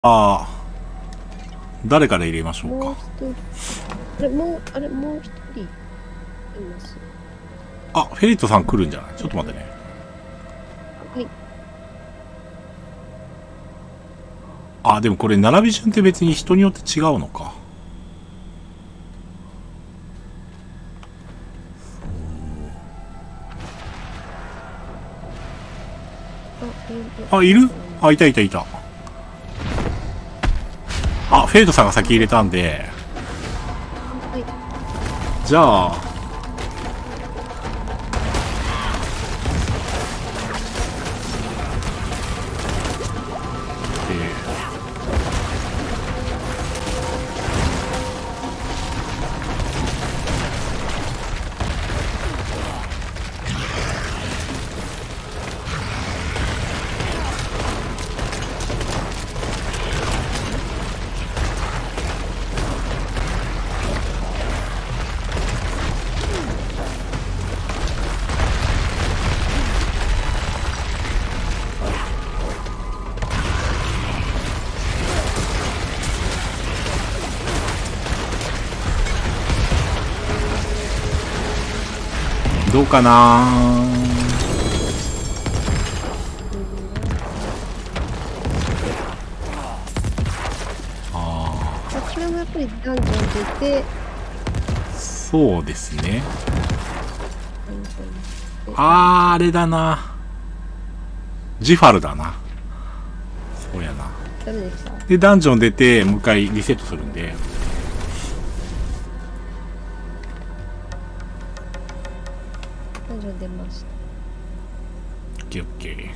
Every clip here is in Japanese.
ああ、誰から入れましょうか。 もう一人。もう一人います。 あ、フェリットさん来るんじゃない？ちょっと待ってね。 はい。 あ、でもこれ並び順って別に人によって違うのか。あ、いる？あ、いたいたいた。あ、フェリットさんが先入れたんで。 はい。 じゃあ、どうかな。 これもやっぱりダンジョン出て、 そうですね。 ダンジョン出てあれだな。ジファルだな。そうやな。 ダメでした。 で、ダンジョン出て、もう一回リセットするんで。 ダンジョン出ました。 オッケーオッケー。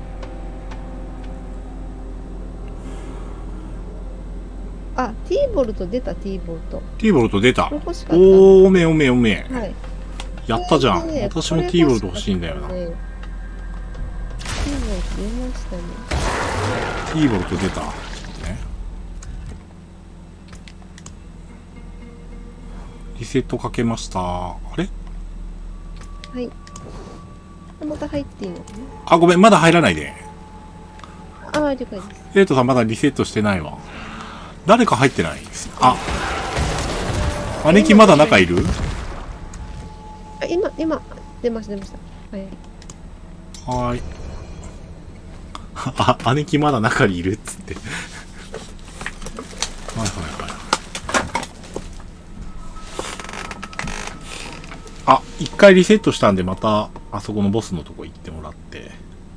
あ、ティーボルト出た、ティーボルト。 ティーボルト出た。 これ欲しかった。 おー、おめえおめえおめえ。 はい。 やったじゃん。 これね私もティーボルト欲しいんだよな。 ティーボルト出ましたね。 ティーボルト出た。ね。リセットかけました。あれ？ はい。また入っていいのかあ、ごめん、まだ入らないで。 な。ああ、了解です。 エイトさんまだリセットしてないわ。誰か入ってない？あ、姉貴まだ中いる？ あ、今、出ました。はい。 はーい。あ、姉貴まだ中にいるっつって。はいはいはい。あ、一回リセットしたんでまたあそこのボスのとこ行ってもらって。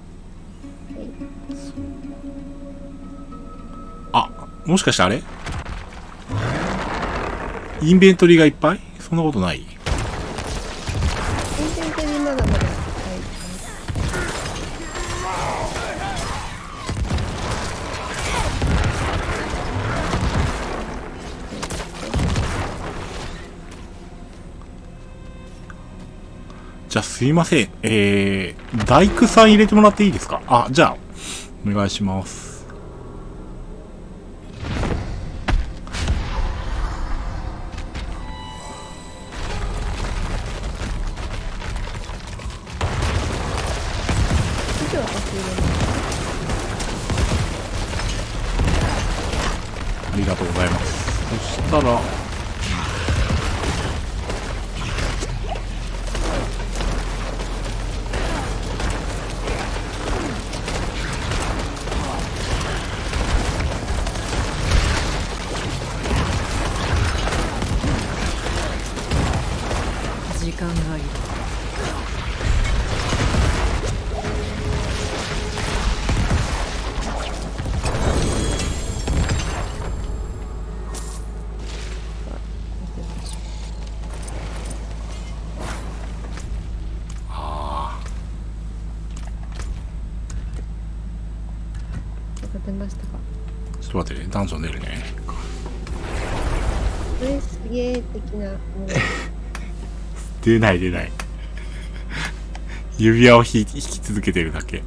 あ、もしかしてあれ？インベントリーがいっぱい？そんなことない？ インベントリーまだ。はい。 じゃあすいません。大工さん入れてもらっていいですか？あ、じゃあ、お願いします。ありがとうございます。そしたら、 時間がいる。 出ましたか。 ちょっと待ってね、ダンジョン出るね。 これすげー的なもの。 出ない出ない。指輪を引き続けてるだけ。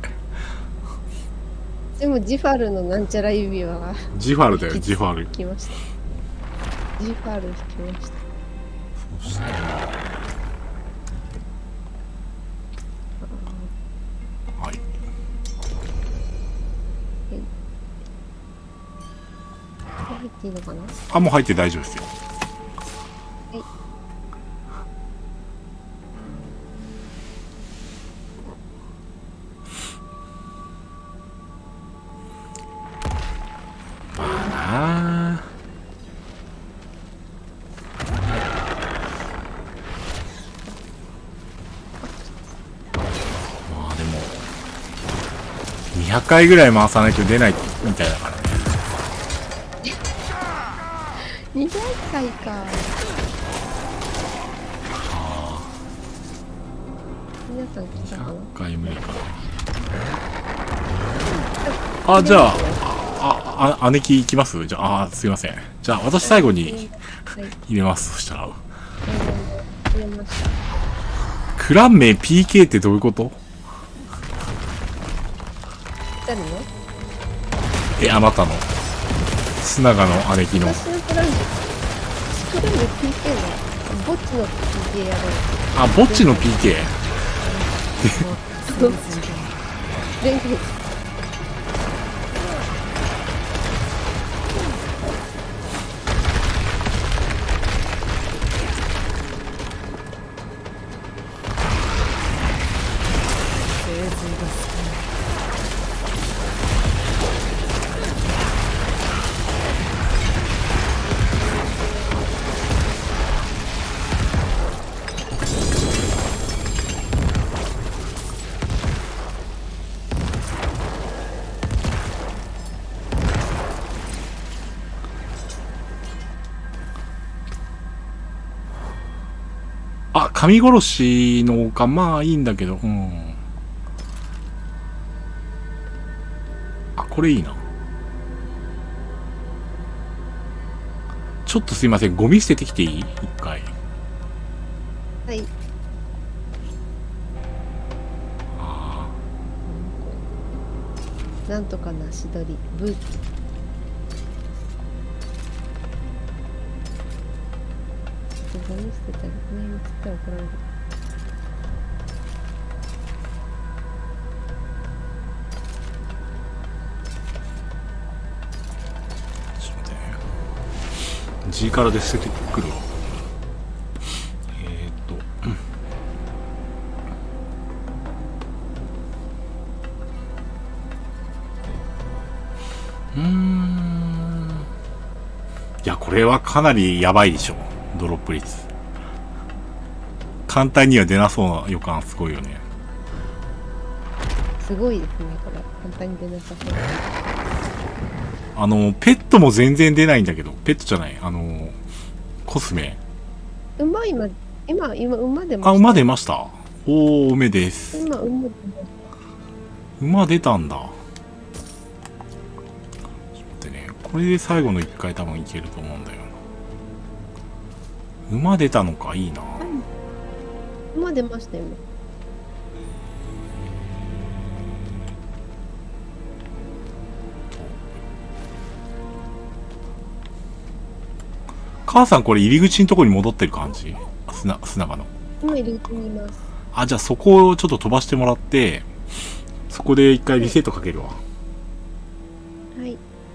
でもジファルのなんちゃら指輪がジファルだよ、ジファル。 来ました。ジファル引きました。 そしたら、はい。 入っていいのかな。 あ、もう入って大丈夫ですよ。 はい。 まあなあ。まあでも200回ぐらい回さないと出ないみたいだからね。 200回か。皆さん来たかな。 100回無理かな。あ、じゃあ、姉貴行きます？じゃあ、すいません。じゃあ、私最後に入れます。そしたら。 入れました。 クラン名 PK ってどういうこと？ 誰の？ あなたの。須永の姉貴の。 私のクランPK のぼっちの PK やろう。 あ、ぼっちの PK。 全然。 あ、神殺しの丘、まあいいんだけど、うん。あ、これいいな。ちょっとすいません、ゴミ捨ててきていい？一回。 はい。なんとかなし取りブーツ。ゴミ捨てたら前に釣ったら怒られる。 ちょっと待って。G からで捨ててくるわ。いや、これはかなりやばいでしょ。ドロップ率。簡単には出なそうな予感すごいよね。 すごいですね、これ。簡単に出なさそう。 ペットも全然出ないんだけど、ペットじゃない、コスメ。 馬今馬出ました。 あ、馬出ました。おー、梅です。 今、 馬出たんだ。ちょっと待ってね。これで最後の1回多分いけると思うんだよな。馬出たのか、いいな。 馬出ましたよ、今。 母さんこれ入り口のとこに戻ってる感じ？砂場の。 今入り口にいます。 あ、じゃあそこをちょっと飛ばしてもらって、そこで一回リセットかけるわ。 はい。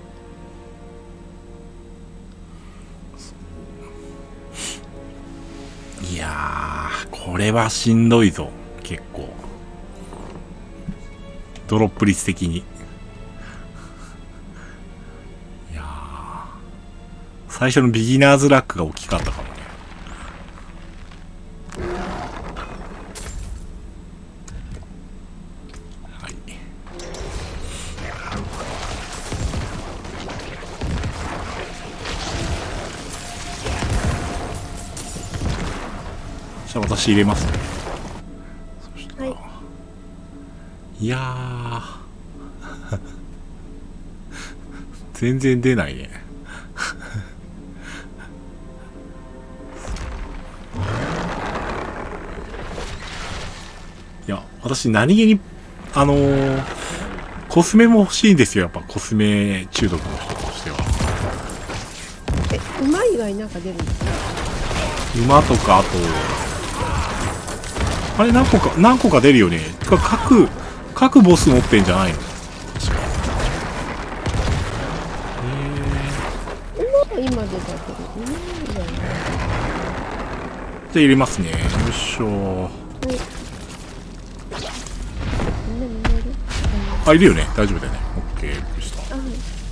いやー、これはしんどいぞ。結構。ドロップ率的に。最初のビギナーズラックが大きかったかもね。はい。じゃあ私入れますね。そしたら、はい。いやー。全然出ないね。いや、私何気に、コスメも欲しいんですよ。やっぱコスメ中毒の人としては。 馬以外なんか出るんですか？ 馬とか、あと、あれ何個か出るよね。てか各ボス持ってんじゃないの？確か。 今出たけど、じゃじゃあ入れますね。よいしょ。 はい。みんないる？ あ、いるよね。大丈夫だよね。オッケー。びっくりした。 はい。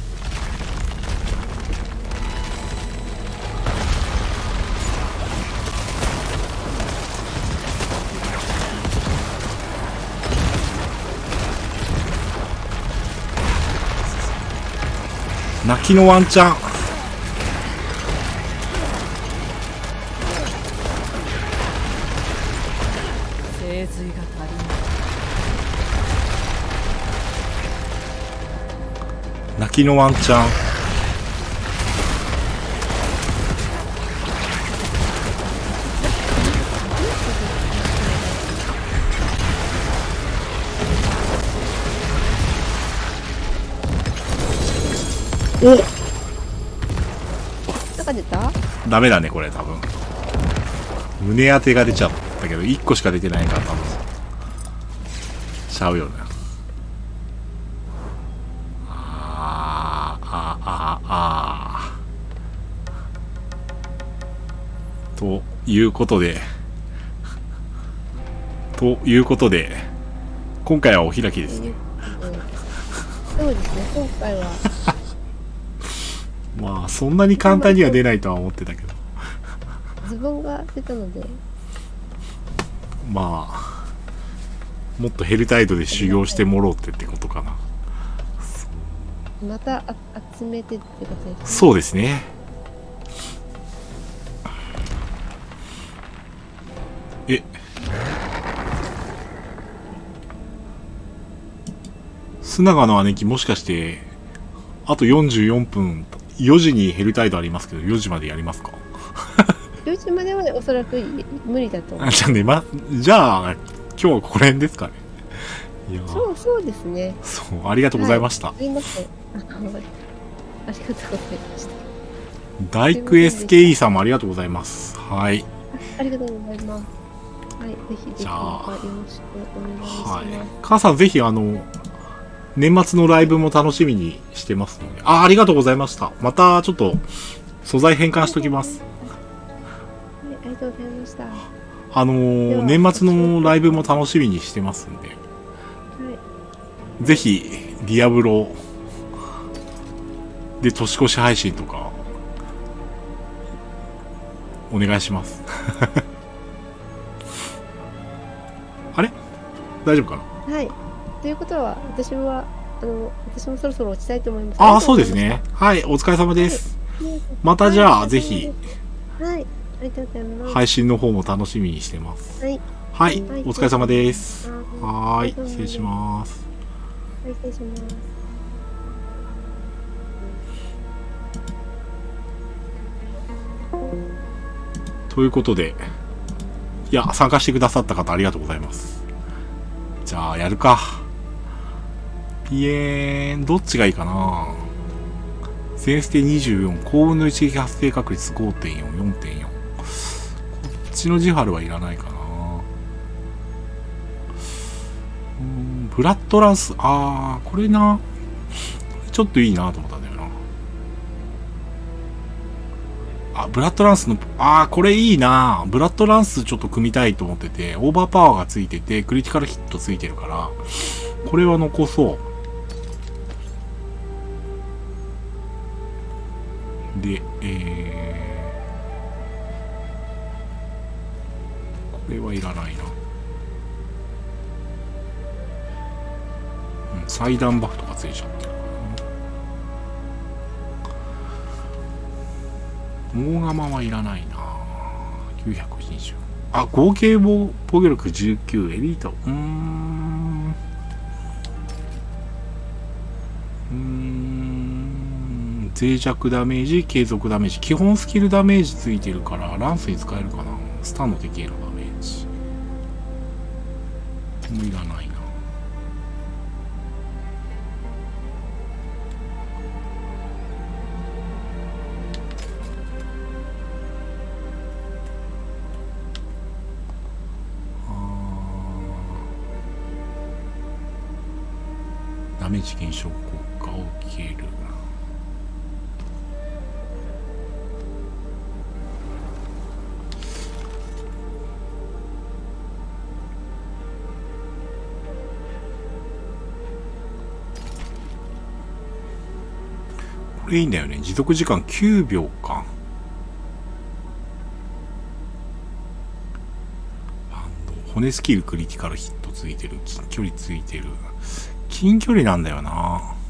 泣きのワンチャン。 精髄が足りない。 泣きのワンチャン。お、 なんか出た？ ダメだねこれ多分。胸当てが出ちゃったけど1個しか出てないから多分ちゃうよね。ということで今回はお開きですね。 そうですね、今回はまあそんなに簡単には出ないとは思ってたけど、 ズボンが出たので、 まあもっとヘルタイドで修行してもろうってことかな。 また集めてってことですね。 そうですね。須永の姉貴もしかしてあと44分4時にヘルタイドありますけど4時までやりますか 4時まではおそらく無理だと思う。 じゃあね、じゃあ今日はここら辺ですかね。いやそうですね。 そう、ありがとうございました。 すいません。ありがとうございました。 大工 SKE さんもありがとうございます。はい。 ありがとうございます。はい、ぜひぜひじゃあよろしくお願いします。 はい。母さんぜひ年末のライブも楽しみにしてますので。ありがとうございました。またちょっと素材変換しときます。 はい、ありがとうございました。 年末のライブも楽しみにしてますんで。 はい。 ぜひ、ディアブロで年越し配信とか、お願いします。あれ大丈夫かな？ はい。ということは、私もそろそろ落ちたいと思います。 そうですね。はい、お疲れ様です。 はい、 またじゃあ、ぜひ、 はい、ありがとうございます。 配信の方も楽しみにしてます。 はい。 はい、お疲れ様です。 はい、 失礼します。 はい、失礼します。 ということで、いや、参加してくださった方ありがとうございます。じゃあ、やるか。どっちがいいかな。全捨て24、幸運の一撃発生確率 5.4、4.4。こっちのジハルはいらないかな。ブラッドランス、これな。ちょっといいなと思ったんだよな。ブラッドランスの、これいいな。ブラッドランスちょっと組みたいと思ってて、オーバーパワーがついてて、クリティカルヒットついてるから、これは残そう。で、これはいらないな。祭壇バフとかついちゃってるからな。大釜はいらないな。920。合計防御力19、エリート。脆弱ダメージ、継続ダメージ。基本スキルダメージついてるから、ランスに使えるかな。スタンの敵へのダメージ。もういらないな。ダメージ減少効果を消える。 これいいんだよね。持続時間9秒か。骨スキルクリティカルヒットついてる。近距離ついてる。近距離なんだよな。